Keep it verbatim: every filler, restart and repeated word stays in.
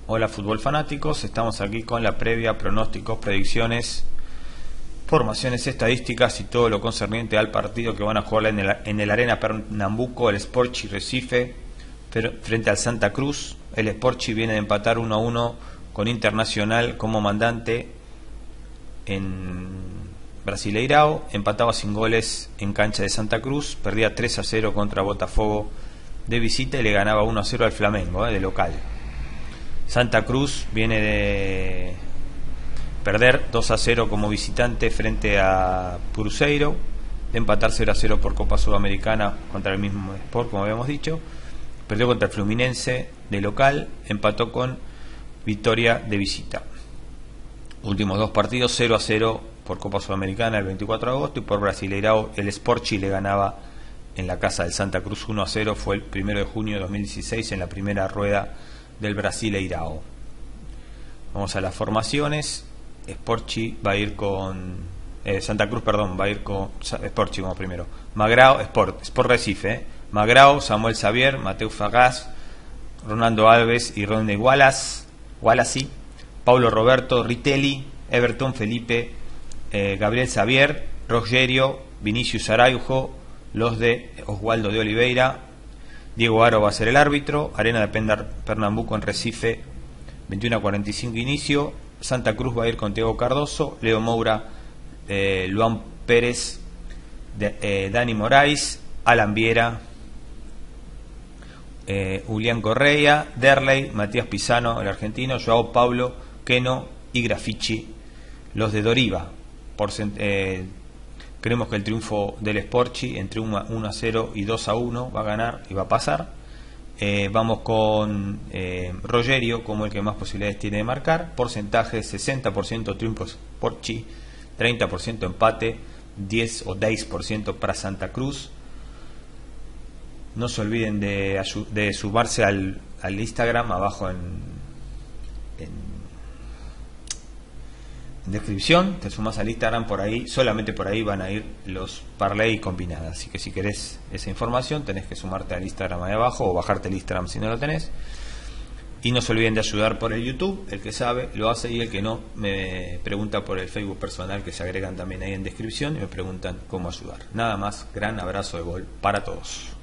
Hola fútbol fanáticos, estamos aquí con la previa, pronósticos, predicciones, formaciones estadísticas y todo lo concerniente al partido que van a jugar en el, en el Arena Pernambuco, el Sporting Recife frente al Santa Cruz. El Sporting viene de empatar uno a uno con Internacional como mandante en Brasileirao, empataba sin goles en cancha de Santa Cruz, perdía tres a cero contra Botafogo de visita y le ganaba uno a cero al Flamengo, eh, de local. Santa Cruz viene de perder dos a cero como visitante frente a Cruzeiro, de empatar cero a cero por Copa Sudamericana contra el mismo Sport, como habíamos dicho, perdió contra el Fluminense de local, empató con Vitória de visita. Últimos dos partidos, cero a cero por Copa Sudamericana el veinticuatro de agosto y por Brasileirao el Sporting le ganaba en la casa del Santa Cruz uno a cero, fue el primero de junio de dos mil dieciséis en la primera rueda del Brasileirao. Vamos a las formaciones. Sporting va a ir con eh, Santa Cruz, perdón, va a ir con Sporting como primero. Magrao, Sport, Sport Recife, eh. Magrao, Samuel Xavier, Mateu Fagás, Ronaldo Alves y Rodney Wallace, Wallace, Paulo Roberto, Ritelli, Everton Felipe, eh, Gabriel Xavier, Rogerio, Vinicius Araujo, los de Oswaldo de Oliveira. Diego Aro va a ser el árbitro. Arena de Pernambuco en Recife, veintiuno a cuarenta y cinco inicio. Santa Cruz va a ir con Thiago Cardoso, Leo Moura, eh, Luan Pérez, de, eh, Dani Moraes, Alan Viera, eh, Julián Correa, Derley, Matías Pisano, el argentino, Joao Pablo, Keno y Grafici, los de Doriva. Por, eh, creemos que el triunfo del Sporting entre uno a cero y dos a uno va a ganar y va a pasar. Eh, vamos con eh, Rogerio como el que más posibilidades tiene de marcar. Porcentaje sesenta por ciento triunfo Sporting, treinta por ciento empate, diez o diez por ciento para Santa Cruz. No se olviden de, de sumarse al, al Instagram abajo en, en En descripción, te sumas al Instagram, por ahí, solamente por ahí van a ir los parlay combinadas. Así que si querés esa información, tenés que sumarte al Instagram ahí abajo o bajarte el Instagram si no lo tenés. Y no se olviden de ayudar por el YouTube, el que sabe lo hace y el que no me pregunta por el Facebook personal, que se agregan también ahí en descripción y me preguntan cómo ayudar. Nada más, gran abrazo de gol para todos.